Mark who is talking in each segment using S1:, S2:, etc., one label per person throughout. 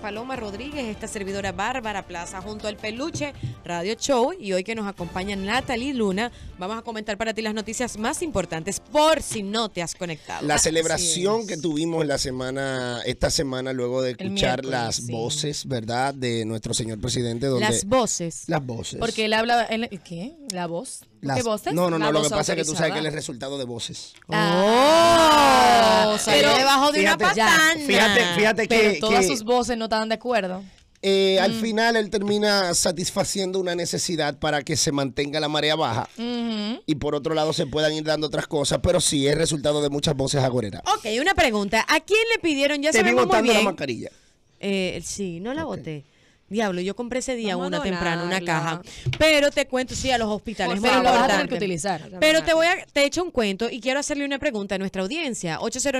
S1: Paloma Rodríguez, esta servidora Bárbara Plaza, junto al Peluche Radio Show, y hoy que nos acompaña Natalie Luna, vamos a comentar para ti las noticias más importantes, por si no te has conectado.
S2: La celebración que tuvimos esta semana, luego de escuchar las voces, ¿verdad?, de nuestro señor presidente. Donde
S1: las voces.
S3: Porque él habla, ¿qué? ¿La voz? ¿Qué voces?
S2: No, lo que pasa es que tú sabes que él es resultado de voces.
S1: Salió debajo de una patana.
S2: Fíjate
S3: pero todas sus voces no estaban de acuerdo.
S2: Al final él termina satisfaciendo una necesidad para que se mantenga la marea baja y por otro lado se puedan ir dando otras cosas, pero sí es resultado de muchas voces agoreras.
S1: Ok, una pregunta. ¿A quién le pidieron? Ya sabemos muy bien.
S2: la mascarilla.
S1: Sí, no la boté. Diablo, yo compré ese día una temprano, una caja. Pero te cuento, sí, a los hospitales.
S3: Pero lo vas a tener que utilizar.
S1: Pero te he hecho un cuento y quiero hacerle una pregunta a nuestra audiencia.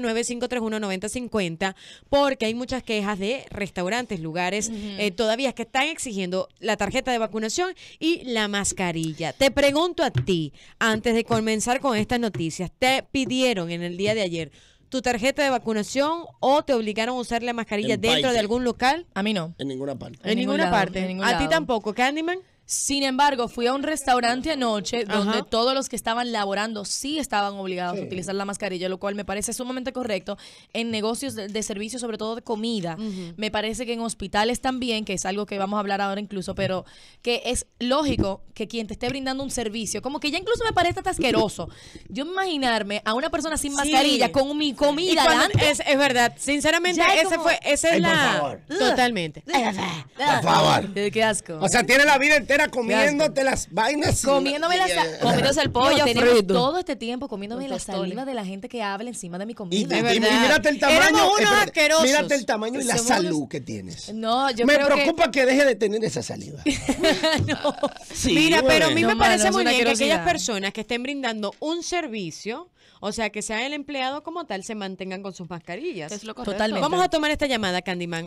S1: 809-531-9050, porque hay muchas quejas de restaurantes, lugares, todavía que están exigiendo la tarjeta de vacunación y la mascarilla. Te pregunto a ti, antes de comenzar con estas noticias, ¿te pidieron en el día de ayer tu tarjeta de vacunación o te obligaron a usar la mascarilla dentro de algún local?
S3: A mí no.
S2: En ninguna parte.
S1: En ninguna parte. ¿A ti tampoco, Candyman?
S3: Sin embargo, fui a un restaurante anoche donde todos los que estaban laborando sí estaban obligados a utilizar la mascarilla, lo cual me parece sumamente correcto en negocios de servicios, sobre todo de comida. Me parece que en hospitales también, que es algo que vamos a hablar ahora incluso, pero que es lógico que quien te esté brindando un servicio, como que ya incluso me parece hasta asqueroso. Yo imaginarme a una persona sin mascarilla con mi comida delante.
S1: Es verdad, sinceramente, esa es la...
S2: Por favor.
S1: Totalmente.
S2: Por favor.
S3: Qué asco.
S2: O sea, tiene la vida entera comiéndote las vainas.
S3: Comiéndose el pollo. Tenemos todo este tiempo comiéndome la saliva de la gente que habla encima de mi comida.
S2: Y mírate el tamaño.
S1: Mírate
S2: el tamaño y la salud que tienes.
S3: No, yo
S2: me
S3: creo
S2: preocupa que deje de tener esa saliva.
S1: No. Sí, mira, pero a mí me parece muy bien que aquellas personas que estén brindando un servicio, o sea, que sea el empleado como tal, se mantengan con sus mascarillas.
S3: Es lo correcto. Totalmente.
S1: Vamos a tomar esta llamada, Candyman.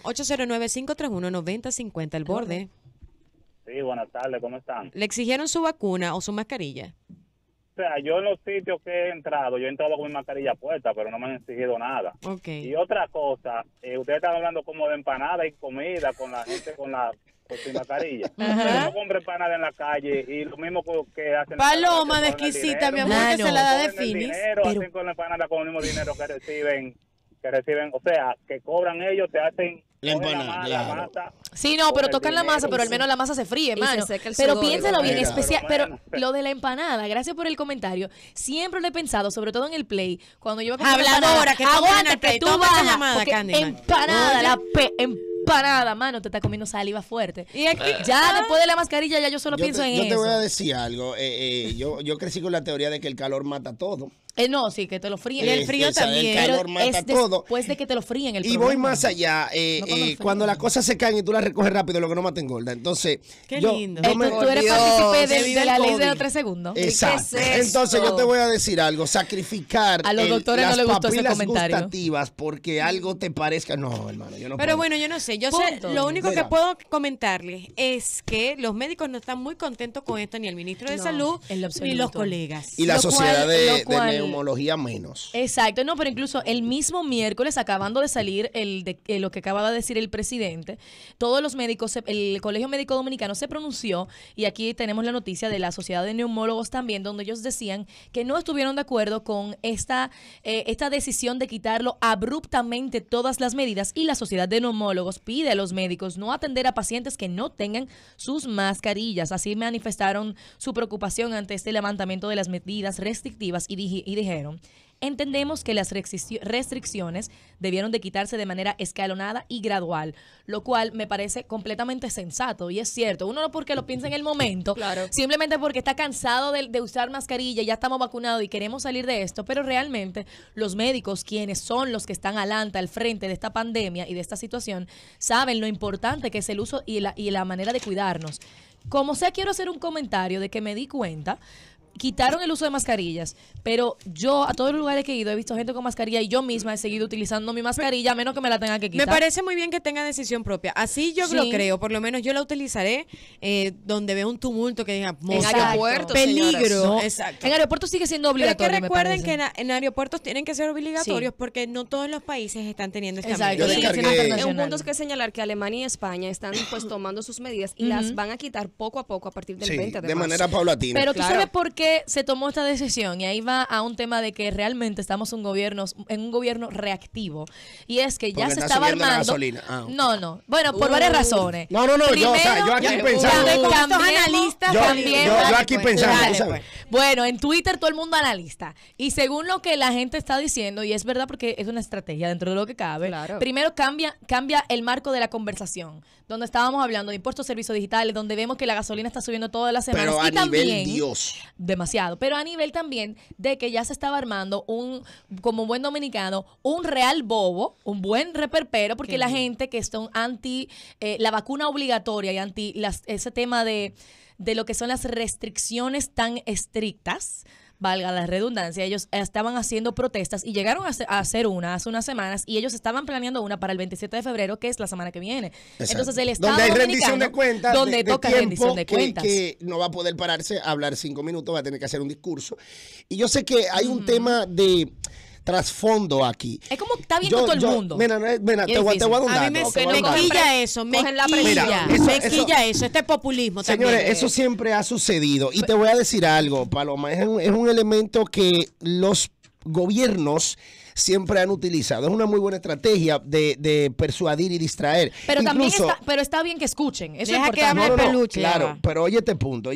S1: 809-531-9050, el borde.
S4: Sí, buenas tardes, ¿cómo están?
S1: ¿Le exigieron su vacuna o su mascarilla?
S4: O sea, yo en los sitios que he entrado con mi mascarilla puesta, pero no me han exigido nada.
S1: Okay.
S4: Y otra cosa, ustedes están hablando como de empanada y comida con la gente con sin mascarilla. Pero no compren empanada en la calle y lo mismo que hacen...
S1: Paloma de exquisita, mi amor, que se la da de finis.
S4: Hacen con la empanada con el mismo dinero que reciben, o sea, que cobran ellos, te hacen...
S2: La empanada, claro.
S4: Masa,
S3: sí, no, pero tocan la masa, pero al menos la masa se fríe, mano. Pero piénsalo bien, especial. Pero lo de la empanada, gracias por el comentario. Siempre lo he pensado, sobre todo en el Play, cuando yo voy a comer
S1: habladora, que
S3: aguanta que tú vas
S1: llamada,
S3: empanada, empanada, mano, te está comiendo saliva fuerte.
S1: Y aquí,
S3: ya después de la mascarilla, ya yo solo pienso en eso.
S2: Yo te voy a decir algo. Yo crecí con la teoría de que el calor mata todo.
S3: No, sí, que te lo fríen.
S1: Y el frío también.
S2: El calor mata todo.
S3: Después de que te lo fríen el
S2: Y voy más allá. Cuando las cosas se caen y tú las recoges rápido, lo que no mata engorda. Entonces,
S1: qué lindo.
S3: Tú eres partícipe de la ley de los 3 segundos.
S2: Exacto. Entonces, yo te voy a decir algo. Sacrificar
S3: a los doctores
S2: las
S3: no les gustó ese
S2: papilas
S3: comentario
S2: gustativas porque algo te parezca. No, hermano, yo no
S1: Pero
S2: puedo.
S1: bueno, yo no sé. Yo sé, lo único que puedo comentarles es que los médicos no están muy contentos con esto, ni el ministro de Salud, ni los colegas.
S2: Y la sociedad de neumología menos.
S3: Exacto, no, pero incluso el mismo miércoles, acabando de salir lo que acaba de decir el presidente, todos los médicos, el Colegio Médico Dominicano se pronunció, y aquí tenemos la noticia de la Sociedad de Neumólogos también, donde ellos decían que no estuvieron de acuerdo con esta decisión de quitarlo abruptamente todas las medidas, y la Sociedad de Neumólogos pide a los médicos no atender a pacientes que no tengan sus mascarillas. Así manifestaron su preocupación ante este levantamiento de las medidas restrictivas y dijeron: entendemos que las restricciones debieron de quitarse de manera escalonada y gradual, lo cual me parece completamente sensato, y es cierto. Uno no porque lo piensa en el momento, simplemente porque está cansado de usar mascarilla, ya estamos vacunados y queremos salir de esto, pero realmente los médicos, quienes son los que están adelante, al frente de esta pandemia y de esta situación, saben lo importante que es el uso y la manera de cuidarnos. Como sea, quiero hacer un comentario de que me di cuenta quitaron el uso de mascarillas, pero yo a todos los lugares que he ido he visto gente con mascarilla y yo misma he seguido utilizando mi mascarilla a menos que me la tenga que quitar.
S1: Me parece muy bien que tenga decisión propia. Así yo lo creo, por lo menos yo la utilizaré donde vea un tumulto que diga
S5: en aeropuertos,
S1: peligro.
S3: No,
S1: exacto.
S3: En aeropuertos sigue siendo obligatorio.
S1: Pero que recuerden que en aeropuertos tienen que ser obligatorios porque no todos los países están teniendo esta medida.
S5: Un punto es que señalar que Alemania y España están pues tomando sus medidas y las van a quitar poco a poco a partir del 20 de marzo.
S2: De manera paulatina.
S3: Pero tú sabes por qué se tomó esta decisión, y ahí va a un tema de que realmente estamos en un gobierno reactivo, y es que ya se estaba armando. No, bueno, por varias razones.
S2: No, primero, yo aquí pensando. Yo aquí pensando.
S3: Bueno, en Twitter todo el mundo analista, y según lo que la gente está diciendo, y es verdad porque es una estrategia dentro de lo que cabe, primero cambia el marco de la conversación, donde estábamos hablando de impuestos, servicios digitales, donde vemos que la gasolina está subiendo todas las semanas.
S2: Pero a nivel
S3: también,
S2: Dios.
S3: Demasiado. Pero a nivel también de que ya se estaba armando como buen dominicano, un real bobo, un buen reperpero, porque la gente que está anti la vacuna obligatoria y anti ese tema de lo que son las restricciones tan estrictas, valga la redundancia, ellos estaban haciendo protestas y llegaron a hacer una hace unas semanas, y ellos estaban planeando una para el 27 de febrero, que es la semana que viene. Exacto. Entonces el Estado
S2: donde hay
S3: dominicano,
S2: rendición de cuentas,
S3: donde toca rendición de cuentas,
S2: que no va a poder pararse a hablar 5 minutos, va a tener que hacer un discurso. Y yo sé que hay un tema de trasfondo aquí.
S3: Es como está viendo todo el mundo.
S2: Mira, te voy a dar un dato.
S1: A mí me quilla eso, me quilla eso, este populismo también.
S2: Señores, eso siempre ha sucedido. Y te voy a decir algo, Paloma, es un elemento que los gobiernos siempre han utilizado. Es una muy buena estrategia de persuadir y distraer.
S3: Pero incluso, también está bien que escuchen. Eso
S1: deja
S3: es
S1: que hable peluche.
S2: Claro, pero oye este punto.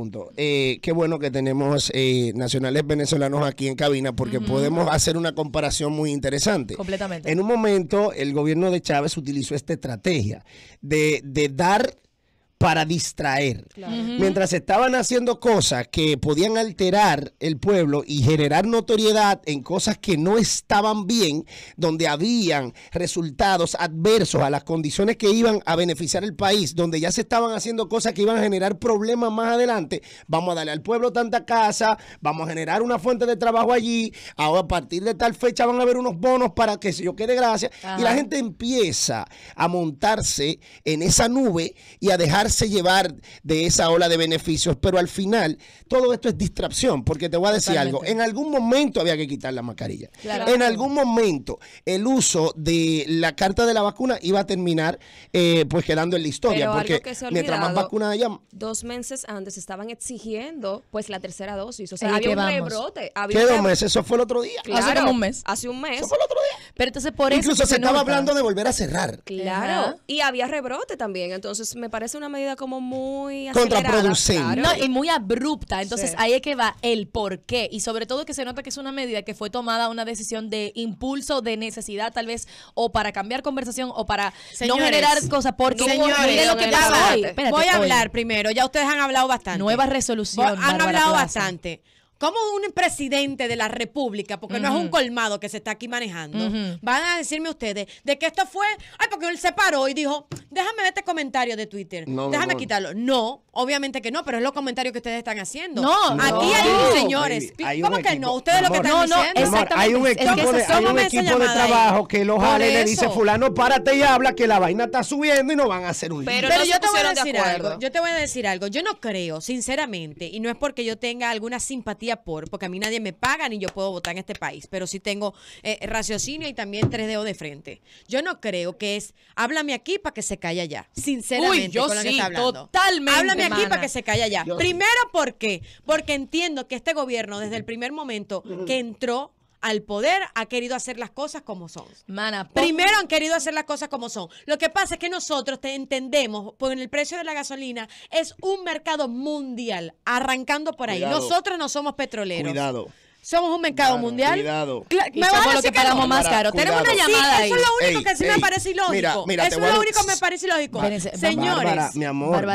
S2: Qué bueno que tenemos nacionales venezolanos aquí en cabina, porque podemos hacer una comparación muy interesante.
S3: Completamente.
S2: En un momento, el gobierno de Chávez utilizó esta estrategia de dar para distraer. Mientras estaban haciendo cosas que podían alterar el pueblo y generar notoriedad en cosas que no estaban bien, donde habían resultados adversos a las condiciones que iban a beneficiar el país, donde ya se estaban haciendo cosas que iban a generar problemas más adelante, vamos a darle al pueblo tanta casa, vamos a generar una fuente de trabajo allí, ahora a partir de tal fecha van a haber unos bonos para que yo quede gracia, y la gente empieza a montarse en esa nube y a dejarse llevar de esa ola de beneficios, pero al final todo esto es distracción, porque te voy a decir algo, en algún momento había que quitar la mascarilla, en algún momento el uso de la carta de la vacuna iba a terminar pues quedando en la historia,
S5: pero
S2: porque mientras más vacunas haya,
S5: 2 meses antes estaban exigiendo pues la tercera dosis, o sea, había un rebrote.
S2: ¿Qué 2 meses? Eso fue el otro día.
S5: Claro,
S3: hace como un mes.
S5: Hace un mes.
S2: Eso fue el otro día.
S3: Pero entonces por eso
S2: incluso se estaba hablando de volver a cerrar.
S5: Claro. Y había rebrote también, entonces me parece una medida como muy acelerada,
S2: contraproducente.
S3: No, y muy abrupta. Entonces ahí es que va el por qué. Y sobre todo que se nota que es una medida que fue tomada, una decisión de impulso, de necesidad tal vez, o para cambiar conversación, o para no generar cosas. Porque
S1: mire
S3: lo que pasa hoy.
S1: Voy a hablar primero. Ya ustedes han hablado bastante.
S3: Nueva resolución.
S1: Han hablado bastante. Como un presidente de la República, porque no es un colmado que se está aquí manejando, van a decirme ustedes de que esto fue, porque él se paró y dijo, déjame ver este comentario de Twitter, déjame quitarlo. No, obviamente que no, pero es los comentarios que ustedes están haciendo. Aquí hay señores. ¿Cómo que no? Ustedes lo que están diciendo.
S2: Exactamente. Hay un equipo de trabajo que los jale y le dice, fulano, párate y habla, que la vaina está subiendo y no van a hacer un lío.
S1: Pero yo te voy a decir algo. Yo te voy a decir algo. Yo no creo, sinceramente, y no es porque yo tenga alguna simpatía porque a mí nadie me paga ni yo puedo votar en este país, pero sí tengo raciocinio y también 3 dedos de frente. Yo no creo que es, háblame aquí para que se calle allá, sinceramente.
S3: Yo
S1: con lo
S3: sí,
S1: que está hablando.
S3: Totalmente.
S1: Háblame aquí para que se calle allá. Primero, ¿por qué? Porque entiendo que este gobierno, desde el primer momento que entró al poder, ha querido hacer las cosas como son. Primero han querido hacer las cosas como son. Lo que pasa es que nosotros entendemos, porque el precio de la gasolina es un mercado mundial, arrancando por ahí. Nosotros no somos petroleros.
S2: Cuidado.
S1: Somos un mercado mundial.
S3: Y somos los que pagamos más caro. Tenemos una llamada ahí.
S1: Eso es lo único que sí me parece ilógico.
S2: Mira,
S1: eso es lo único que me parece ilógico. Señores.
S2: Bárbara, mi amor.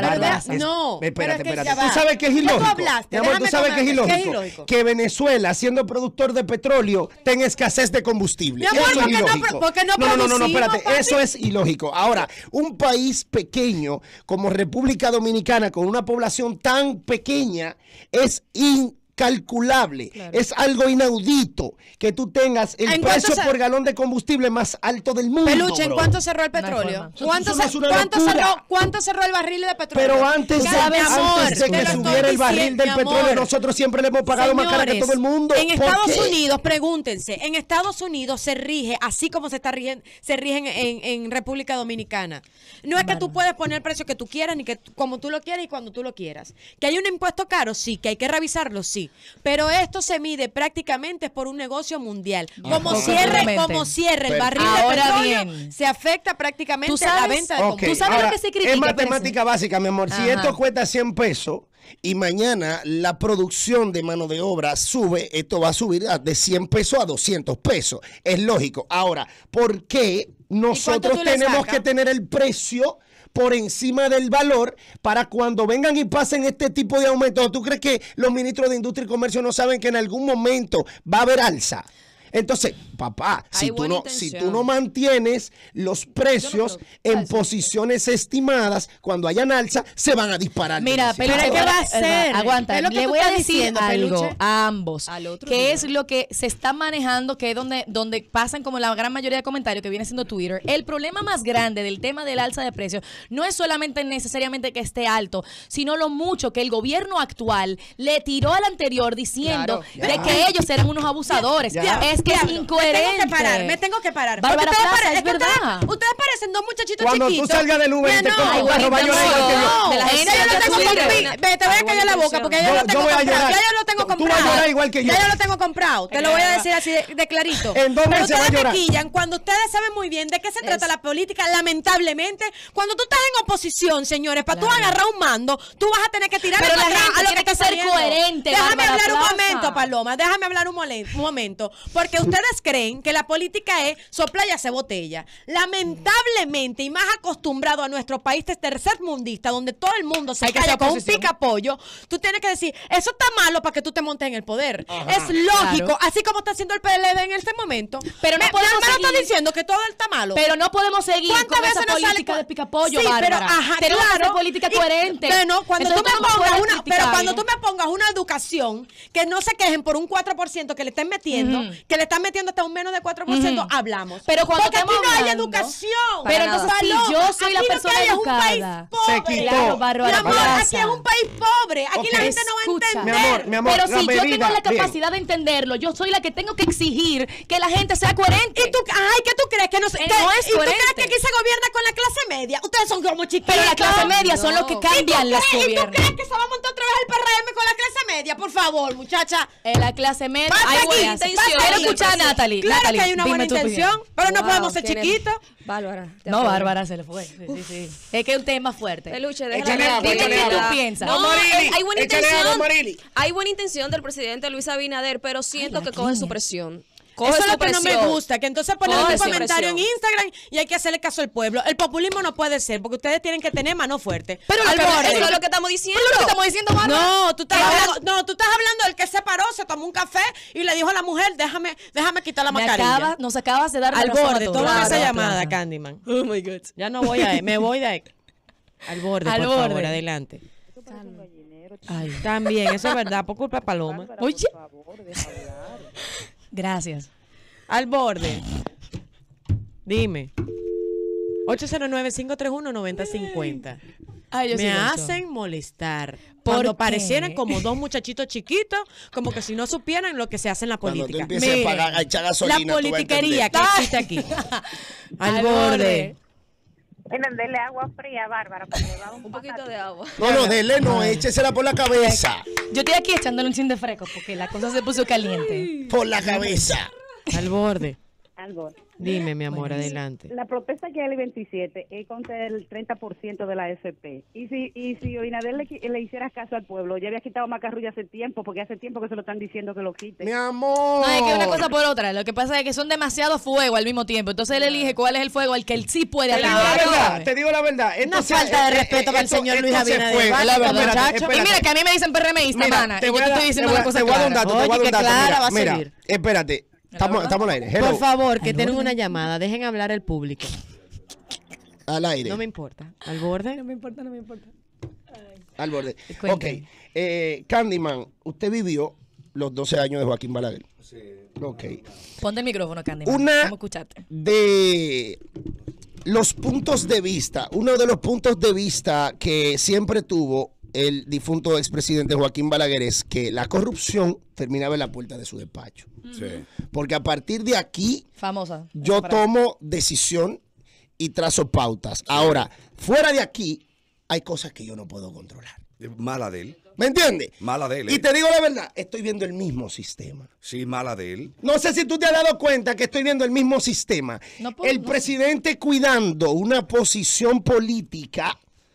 S1: No.
S2: Espérate. ¿Tú sabes qué es ilógico? Mi amor, ¿tú sabes qué es ilógico? Que Venezuela, siendo productor de petróleo, tenga escasez de combustible. Eso es ilógico. No, espérate. Eso es ilógico. Ahora, un país pequeño como República Dominicana, con una población tan pequeña, es incalculable, es algo inaudito que tú tengas el precio por galón de combustible más alto del mundo.
S1: Peluche, ¿en
S2: bro.
S1: cuánto cerró el petróleo?
S2: Locura.
S1: ¿Cuánto cerró el barril de petróleo?
S2: Pero antes de que subiera el barril del petróleo, nosotros siempre le hemos pagado más caro que todo el mundo.
S1: En Estados Unidos, pregúntense, en Estados Unidos se rige así como se rigen en República Dominicana. No es que tú puedes poner el precio que tú quieras, ni que como tú lo quieras y cuando tú lo quieras. Que hay un impuesto caro, sí. Que hay que revisarlo, sí. Pero esto se mide prácticamente por un negocio mundial. Como cierre el barril de petróleo, se afecta prácticamente a la venta de combustible.
S3: ¿Tú sabes lo que se critica?
S2: Es matemática básica, mi amor. Si esto cuesta 100 pesos y mañana la producción de mano de obra sube, esto va a subir de 100 pesos a 200 pesos. Es lógico. Ahora, ¿por qué nosotros tenemos que tener el precio por encima del valor para cuando vengan y pasen este tipo de aumentos? ¿Tú crees que los ministros de Industria y Comercio no saben que en algún momento va a haber alza? Entonces, papá, si tú no mantienes los precios en posiciones estimadas, cuando hayan alza, se van a disparar.
S3: Mira, pero ¿qué va a hacer? Aguanta, le voy a decir algo a ambos, que es lo que se está manejando, que es donde pasan como la gran mayoría de comentarios que viene siendo Twitter. El problema más grande del tema del alza de precios no es solamente necesariamente que esté alto, sino lo mucho que el gobierno actual le tiró al anterior diciendo de que ellos eran unos abusadores. Es que es incoherente.
S1: Me tengo que parar.
S3: Bárbara Plaza, es verdad.
S1: Ustedes parecen dos muchachitos
S2: cuando
S1: chiquitos.
S2: Cuando tú salgas del Uber y te compras un carro, va a llorar igual que yo.
S3: De la gente
S1: te voy a callar la boca porque ya lo tengo comprado. Ya yo lo tengo comprado.
S2: Tú vas a llorar igual que yo.
S1: Ya yo lo tengo comprado. Te lo voy a decir así de clarito.
S2: ¿En dónde
S1: Pero
S2: se va a
S1: ustedes
S2: llorar?
S1: me quillan cuando ustedes saben muy bien de qué se trata la política, lamentablemente. Cuando tú estás en oposición, señores, para tú agarrar un mando, tú vas a tener que tirar
S3: pero la
S1: gente
S3: gente tiene que ser coherente.
S1: Déjame
S3: Bárbara
S1: hablar un
S3: Plaza.
S1: momento, Paloma. Déjame hablar un momento. Porque ustedes creen que la política es soplar y hacer botella. Lamentablemente, y más acostumbrado a nuestro país tercermundista, donde todo el mundo se calla con un picapollo, tú tienes que decir, eso está malo para que tú te montes en el poder. Es lógico, así como está haciendo el PLD en este momento.
S3: Pero no podemos
S1: mi hermano
S3: seguir.
S1: está diciendo que todo está malo.
S3: Pero no podemos seguir con esa
S1: nos
S3: política de picapollo,
S1: Sí,
S3: Bárbara.
S1: pero
S3: Tenemos que hacer política coherente.
S1: Bueno, cuando
S3: Entonces,
S1: tú me pongas cuando
S3: ¿no?
S1: tú me pongas una educación, que no se quejen por un 4% que le estén metiendo, que le están metiendo hasta un menos de 4%, hablamos.
S3: Pero cuando
S1: porque aquí
S3: estamos
S1: no hay
S3: hablando,
S1: educación.
S3: pero entonces si yo soy la persona
S1: aquí lo que hay es un
S3: educada.
S1: país pobre.
S2: Se quitó.
S3: Claro, Bárbara
S1: Mi amor,
S3: Plaza.
S1: aquí es un país pobre. Aquí la gente no va a entender.
S2: Mi amor,
S3: pero
S2: la
S3: si yo
S2: medida,
S3: tengo la
S2: bien.
S3: capacidad de entenderlo, yo soy la que tengo que exigir que la gente sea coherente.
S1: ¿Y tú, ¿qué tú crees? Que no,
S3: no es
S1: ¿Y tú
S3: coherente.
S1: crees que aquí se gobierna con la clase media? Ustedes son como chiquitos.
S3: Pero la clase media son los que cambian las
S1: ¿Y tú
S3: gobiernos.
S1: crees que se va a montar otra vez el PRM con la clase media? Por favor, muchacha.
S3: En la clase media
S1: Basta
S3: hay
S1: aquí,
S3: buena
S1: basta
S3: intención.
S1: aquí.
S3: Quiero escuchar a Natalie.
S1: Claro
S3: Natalie,
S1: que hay una
S3: dime
S1: buena
S3: tu opinión.
S1: intención, pero no
S5: Wow,
S1: podemos ser
S5: tiene-
S1: chiquitos.
S5: Bárbara. te
S3: No,
S5: apoyo.
S3: Bárbara se le fue. Sí. Es que es un tema fuerte.
S5: Peluche,
S2: Échale
S5: déjala.
S2: agua,
S5: Dime
S2: échale
S5: qué
S2: agua.
S5: tú
S3: piensas.
S5: No,
S2: Marili,
S5: hay buena
S2: échale agua,
S5: intención.
S2: Marili.
S5: Hay buena intención del presidente Luis Abinader, pero siento que coge su presión.
S1: Eso es
S5: su
S1: lo que no me
S5: presión.
S1: gusta, que entonces ponemos
S5: Coge
S1: un
S5: su
S1: comentario en
S5: presión.
S1: Instagram y hay que hacerle caso al pueblo. El populismo no puede ser, porque ustedes tienen que tener mano fuerte.
S3: Pero lo
S1: Al
S3: que-
S1: borde.
S5: Eso es lo que estamos diciendo.
S3: Pero lo que estamos diciendo, Bárbara.
S1: No, tú estás hablando del que se paró, se tomó un café y le dijo a la mujer, déjame quitar la mascarilla.
S3: Nos acabas de dar la
S1: Al
S3: razón a
S1: borde,
S3: todos.
S1: toma esa
S3: Claro,
S1: llamada,
S3: claro.
S1: Candyman.
S5: Oh my God.
S1: Ya no voy me voy de ahí. Al borde,
S3: Al
S1: por favor,
S3: borde.
S1: adelante. Ay, también, eso es verdad, por culpa de Paloma.
S3: Oye. Gracias.
S1: Al borde. Dime. 809-531-9050.
S3: Ay, yo sí
S1: Me
S3: lo he hecho.
S1: hacen molestar.
S3: ¿Por
S1: Cuando
S3: qué?
S1: parecieran como dos muchachitos chiquitos, como que si no supieran lo que se hace en la
S2: Cuando tú
S1: política.
S2: empieces
S1: Miren,
S2: a pagar, a echar gasolina,
S1: la
S2: tú vas a
S1: politiquería que
S2: entender.
S1: existe aquí. Al borde.
S6: Miren, denle agua fría, Bárbara, porque le va
S5: Un poquito de agua.
S2: No, dele, no, échesela por la cabeza.
S3: Yo estoy aquí echándole un chin de fresco porque la cosa se puso caliente.
S2: Por la cabeza.
S1: Al borde.
S6: algo.
S1: Dime, mi amor, adelante.
S6: La protesta que hay el 27 es contra el 30% de la AFP. Y si Abinader le hiciera caso al pueblo, ya había quitado Macarrulla hace tiempo, porque hace tiempo que se lo están diciendo que lo quite.
S2: Mi amor.
S3: No, es que una cosa por otra. Lo que pasa es que son demasiado fuego al mismo tiempo. Entonces él elige cuál es el fuego al que él sí puede
S2: Te digo la
S3: atacar.
S2: verdad, te digo la verdad.
S1: Una falta de respeto para el señor Luis Abinader.
S3: Es la verdad,
S1: Muchacho.
S3: muchacho. Y mira que a mí me dicen PRMista, mana. Y yo te estoy diciendo una cosa
S2: te voy a dar un
S3: clara.
S2: dato, te voy a dar
S1: Oye,
S2: un dato.
S1: que clara va a
S2: Mira,
S1: salir.
S2: espérate. Estamos al aire. Hello.
S1: Por favor, que
S3: Al
S1: tienen
S3: borde.
S1: una llamada. Dejen hablar al público.
S2: Al aire.
S1: No me importa. Al borde.
S3: No me importa.
S2: Al borde.
S3: Cuente.
S2: Ok. Candyman, usted vivió los 12 años de Joaquín Balaguer.
S7: Sí.
S2: Ok.
S3: Ponte el micrófono, Candy.
S2: Una
S3: Vamos a escucharte.
S2: de los puntos de vista, uno de los puntos de vista que siempre tuvo el difunto expresidente Joaquín Balaguer es que la corrupción terminaba en la puerta de su despacho.
S7: Sí.
S2: Porque a partir de aquí
S3: Famosa.
S2: yo tomo decisión y trazo pautas. Ahora, fuera de aquí hay cosas que yo no puedo controlar.
S7: Mala de él.
S2: ¿Me entiendes?
S7: Mala de él.
S2: Y te digo la verdad, estoy viendo el mismo sistema.
S7: Sí, mala de él.
S2: No sé si tú te has dado cuenta que estoy viendo el mismo sistema.
S3: No puedo,
S2: el presidente cuidando una posición política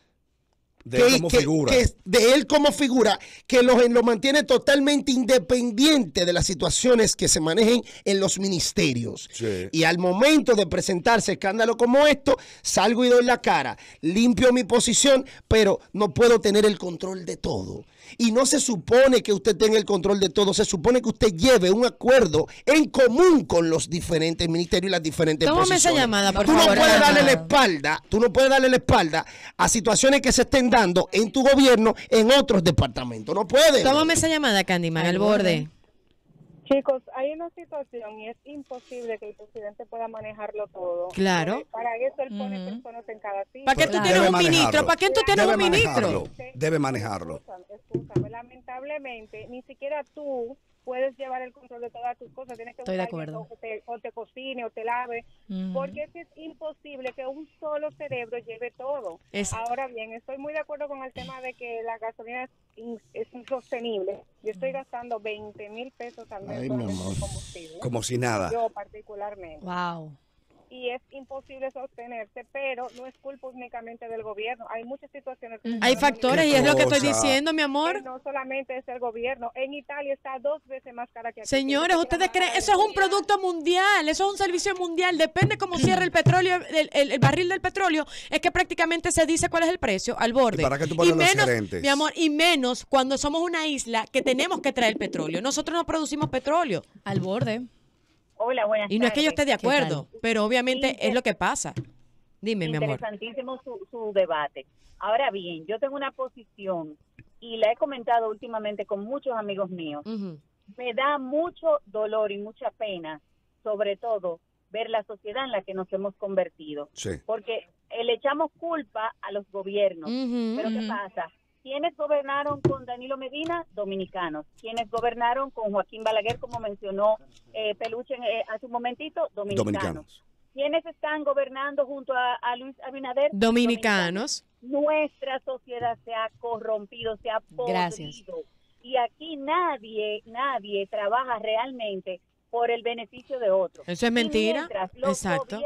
S7: De él como figura.
S2: de él como figura, que lo mantiene totalmente independiente de las situaciones que se manejen en los ministerios.
S7: Sí.
S2: Y al momento de presentarse escándalo como esto, salgo y doy la cara, limpio mi posición, pero no puedo tener el control de todo. Y no se supone que usted tenga el control de todo, se supone que usted lleve un acuerdo en común con los diferentes ministerios y las diferentes
S1: Tómame
S2: posiciones.
S1: esa llamada, por
S2: Tú no
S1: favor.
S2: puedes darle la espalda, tú no puedes darle la espalda a situaciones que se estén dando en tu gobierno en otros departamentos. No puedes.
S1: Tómame esa llamada, Candyman, al borde.
S8: Chicos, hay una situación y es imposible que el presidente pueda manejarlo todo.
S1: Claro.
S8: Para eso él pone personas en cada sitio.
S1: ¿Para qué tú
S3: Claro.
S1: tienes
S7: Debe
S1: un ministro?
S7: manejarlo.
S1: ¿Para qué tú tienes
S7: Debe
S1: un ministro?
S7: manejarlo. Debe manejarlo.
S8: Escúchame, lamentablemente, ni siquiera tú puedes llevar el control de todas tus cosas. Tienes que
S3: Estoy de
S8: buscar alguien
S3: acuerdo.
S8: o te cocine o te lave, porque es imposible que un solo cerebro lleve todo. Ahora bien, estoy muy de acuerdo con el tema de que la gasolina es insostenible. Yo estoy gastando 20,000 pesos al mes
S2: Ay,
S8: por
S2: mi amor.
S8: combustible.
S7: Como si nada.
S8: Yo particularmente.
S3: Wow.
S8: Y es imposible sostenerse, pero no es culpa únicamente del gobierno. Hay muchas situaciones. Que
S1: Hay factores y es lo que estoy
S7: cosa.
S1: diciendo, mi amor.
S8: que no solamente es el gobierno. En Italia está 2 veces más cara que aquí.
S1: Señores, ¿ustedes creen? Eso es un producto mundial, eso es un servicio mundial. Depende cómo cierre el petróleo, el barril del petróleo. Es que prácticamente se dice cuál es el precio al borde.
S7: ¿Y para qué tú pones los
S1: menos,
S7: gerentes?
S1: mi amor, y menos cuando somos una isla que tenemos que traer petróleo. Nosotros no producimos petróleo.
S3: Al borde.
S9: Hola, buenas
S1: Y no es que yo esté de
S3: ¿Qué tal?
S1: acuerdo, pero obviamente es lo que pasa. Dime, mi amor.
S9: Interesantísimo su debate. Ahora bien, yo tengo una posición y la he comentado últimamente con muchos amigos míos.
S1: Ujú.
S9: Me da mucho dolor y mucha pena, sobre todo, ver la sociedad en la que nos hemos convertido.
S7: Sí.
S9: Porque le echamos culpa a los gobiernos.
S1: Ujú,
S9: Pero ¿qué
S1: ujú.
S9: pasa? ¿Quiénes gobernaron con Danilo Medina? Dominicanos. ¿Quiénes gobernaron con Joaquín Balaguer, como mencionó Peluche hace un momentito?
S7: Dominicanos.
S9: ¿Quiénes están gobernando junto a Luis Abinader?
S1: Dominicanos.
S9: Nuestra sociedad se ha corrompido, se ha podrido.
S3: Gracias.
S9: Y aquí nadie trabaja realmente por el beneficio de otros.
S1: Eso es mentira.
S9: Y mientras los
S1: Exacto.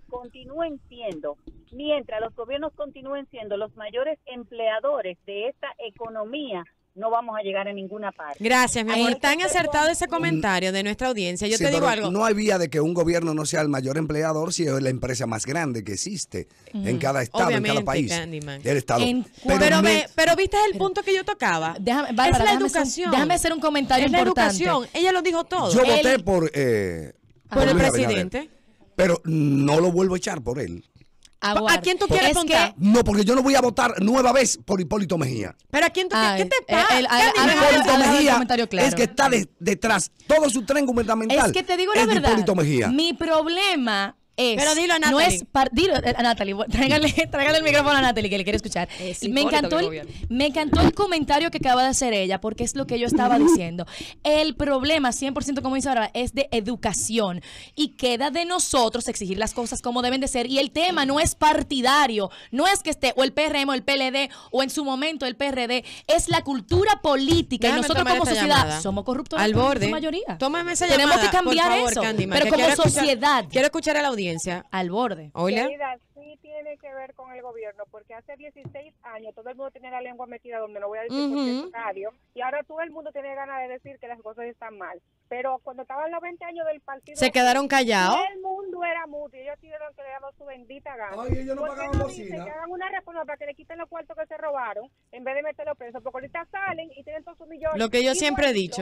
S9: gobiernos continúen siendo los mayores empleadores de esta economía, no vamos a llegar a ninguna parte.
S1: Gracias, mi amor.
S9: Hay que
S1: Tan
S9: ser
S1: acertado ese comentario de nuestra audiencia. Yo
S7: Sí,
S1: te digo
S7: pero
S1: algo.
S7: no hay vía de que un gobierno no sea el mayor empleador si es la empresa más grande que existe en cada estado, en
S1: Obviamente,
S7: cada país.
S1: Candyman.
S7: El estado.
S3: En
S1: Pero viste el punto que yo tocaba.
S3: Bárbara,
S1: es la
S3: déjame
S1: educación.
S3: déjame hacer un comentario
S1: Es la
S3: importante.
S1: educación. Ella lo dijo todo.
S7: yo voté
S3: Él-
S7: por
S1: Por el
S7: Luis Abinader,
S1: presidente.
S7: pero no lo vuelvo a echar por él.
S3: Aguarda.
S1: ¿A quién tú quieres
S3: Es
S1: apuntar?
S3: que-
S7: No, porque yo no voy a votar nueva vez por Hipólito Mejía.
S1: Pero ¿a quién tú
S3: Ay,
S1: qué te pasa?
S3: el-
S1: Candyman?
S3: Alejandro-
S7: Hipólito
S3: Alejandro, el
S7: Mejía
S3: comentario claro.
S7: es que está detrás. Todo su tren gubernamental
S3: Es que te digo la
S7: es de
S3: verdad.
S7: Hipólito Mejía.
S3: Mi problema es.
S1: Pero dilo a
S3: No
S1: Natalie.
S3: es dilo a Natalie. Tráigale el micrófono a Natalie que le quiere escuchar.
S5: Es
S3: Me
S5: Hipólito
S3: encantó,
S5: que
S3: el,
S5: gobierna.
S3: me encantó el comentario que acaba de hacer ella, porque es lo que yo estaba diciendo. El problema, 100% como dice ahora, es de educación. Y queda de nosotros exigir las cosas como deben de ser. Y el tema no es partidario. No es que esté o el PRM o el PLD o en su momento el PRD. Es la cultura política.
S1: Déjame
S3: y nosotros
S1: tomar
S3: como
S1: esta
S3: sociedad
S1: llamada.
S3: somos corruptos
S1: al
S3: en su
S1: borde.
S3: mayoría.
S1: Tómame esa
S3: Tenemos
S1: llamada,
S3: que cambiar
S1: por favor,
S3: eso.
S1: Candyman,
S3: pero
S1: que
S3: como
S1: quiero escuchar-
S3: sociedad.
S1: Quiero escuchar a la audiencia.
S3: Al borde.
S1: Hola.
S8: Querida, sí tiene que ver con el gobierno, porque hace 16 años todo el mundo tenía la lengua metida donde no voy a decir porque es radio, y ahora todo el mundo tiene ganas de decir que las cosas están mal. Pero cuando estaban los 20 años del partido...
S1: Se quedaron callados.
S8: El mundo era mudo y ellos tuvieron que le dar su bendita gana.
S7: Ay, ellos no
S8: ¿Por qué
S7: pagaban
S8: no
S7: bocina?
S8: dicen que hagan una reforma para que le quiten los cuartos que se robaron en vez de meterlos presos? Porque ahorita salen y tienen todos sus millones.
S1: Lo que yo siempre he
S8: Igualito.
S1: dicho.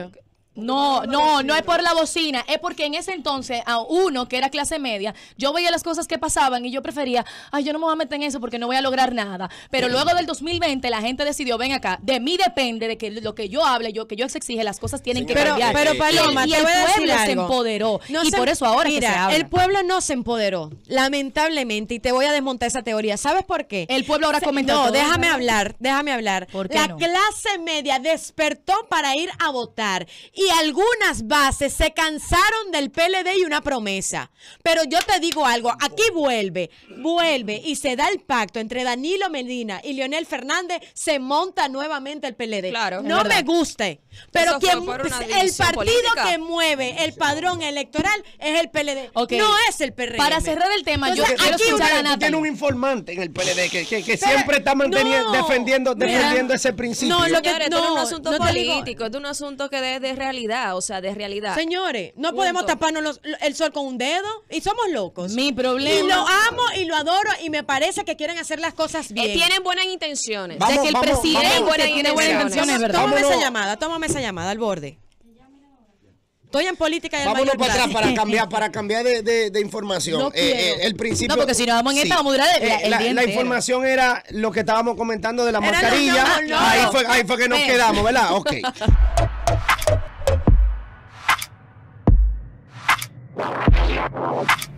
S3: No es por la bocina, es porque en ese entonces a uno que era clase media, yo veía las cosas que pasaban y yo prefería, yo no me voy a meter en eso porque no voy a lograr nada. Pero luego del 2020 la gente decidió, ven acá, de mí depende de que lo que yo hable, que yo exige, las cosas tienen que cambiar.
S1: Pero Paloma,
S3: y el pueblo se empoderó. Por eso ahora que se habla.
S1: El pueblo no se empoderó, lamentablemente, y te voy a desmontar esa teoría. ¿Sabes por qué?
S3: El pueblo ahora comenta.
S1: No, déjame hablar.
S3: ¿Por qué
S1: la clase media despertó para ir a votar. Y algunas bases se cansaron del PLD y una promesa. Pero yo te digo algo, aquí vuelve y se da el pacto entre Danilo Medina y Leonel Fernández, se monta nuevamente el PLD.
S5: Claro,
S1: no me guste, pero el partido
S5: política
S1: que mueve el padrón electoral es el PLD, no es el PRM.
S3: Para cerrar el tema,
S1: entonces,
S3: yo quiero escuchar a Natalie.
S2: Tiene un informante en el PLD que siempre está defendiendo ese principio.
S5: No, esto no es un asunto político, esto es un asunto que de realidad, o sea, de realidad.
S1: Señores, no podemos taparnos el sol con un dedo y somos locos.
S3: Mi problema.
S1: Y lo amo y lo adoro y me parece que quieren hacer las cosas bien.
S5: Tienen buenas intenciones.
S3: De que el presidente tiene buenas intenciones, ¿verdad?
S1: Tómame esa llamada al borde. Estoy en política y
S2: vámonos para atrás para cambiar de información.
S3: No
S2: el principio.
S3: No, porque si no vamos en esta, vamos a durar el día
S2: la
S3: entero.
S2: información era lo que estábamos comentando de la mascarilla. Ahí fue que nos quedamos, ¿verdad? Ok.